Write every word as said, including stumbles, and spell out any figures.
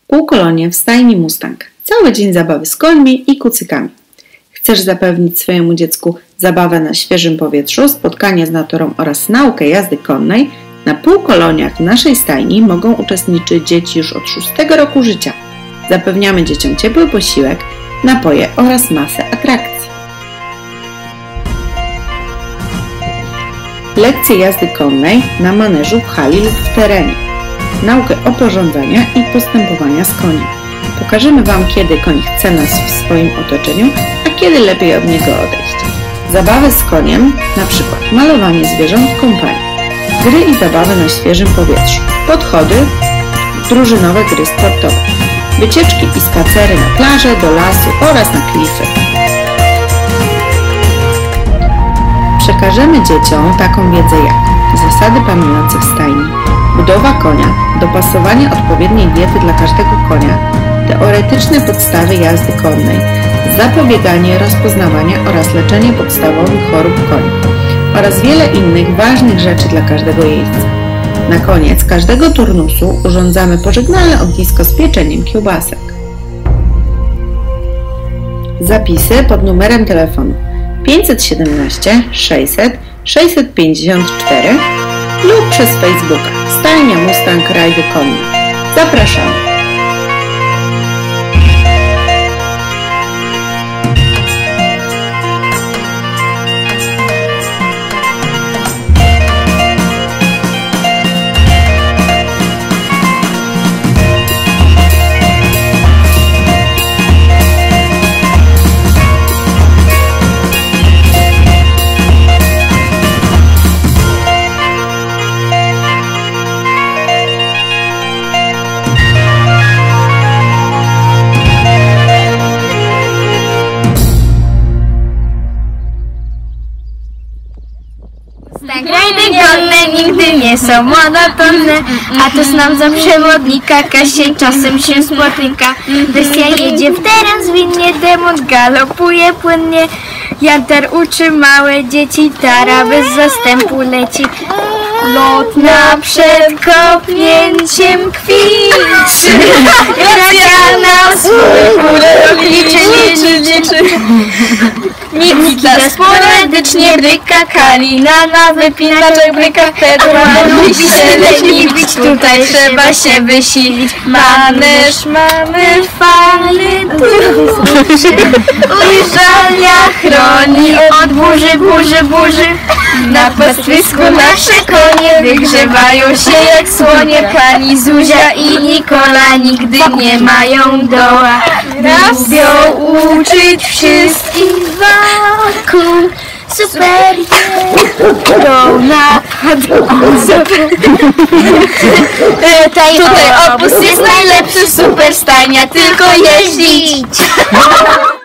Półkolonie w stajni Mustang. Cały dzień zabawy z końmi i kucykami. Chcesz zapewnić swojemu dziecku zabawę na świeżym powietrzu, spotkanie z naturą oraz naukę jazdy konnej? Na półkoloniach w naszej stajni mogą uczestniczyć dzieci już od szóstego roku życia. Zapewniamy dzieciom ciepły posiłek, napoje oraz masę atrakcji. Lekcje jazdy konnej na maneżu, w hali lub w terenie. Naukę oporządzania i postępowania z koniem. Pokażemy Wam, kiedy koń chce nas w swoim otoczeniu, a kiedy lepiej od niego odejść. Zabawy z koniem, na przykład malowanie zwierząt w kąpali. Gry i zabawy na świeżym powietrzu. Podchody, drużynowe gry sportowe. Wycieczki i spacery na plażę, do lasu oraz na klify. Przekażemy dzieciom taką wiedzę jak zasady panujące w stajni, budowa konia, dopasowanie odpowiedniej diety dla każdego konia, teoretyczne podstawy jazdy konnej, zapobieganie rozpoznawania oraz leczenie podstawowych chorób koni oraz wiele innych ważnych rzeczy dla każdego jeźdźca. Na koniec każdego turnusu urządzamy pożegnalne ognisko z pieczeniem kiełbasek. Zapisy pod numerem telefonu pięćset siedemnaście sześćset sześćset pięćdziesiąt cztery lub przez Facebooka Stajnia Mustang Rajdy Konne. Zapraszamy! Rajdy konne nigdy nie są monotonne, a to znam za przewodnika, Kasia czasem się spotyka. Bestia jedzie w teren zwinnie, demon galopuje płynnie. Jantar uczy małe dzieci, Tara bez zastępu leci. Lot naprzed kopnięciem kwiczy, Gracja na swój urok liczy, nie liczy. Niki sporadycznie bryka, Kalina na wypinaczek bryka, Pedro lubi się leniwić, tutaj trzeba się wysilić. Maneż mamy fajny, ujrzalnia chroni od burzy, burzy, burzy. Na pastwisku nasze konie wygrzewają się jak słonie. Pani Zuzia i Nikola nigdy nie mają doła. Lubią uczyć wszystkich wokół. Super do napadu. Tutaj opus jest najlepszy, super stajnia, tylko jeździć.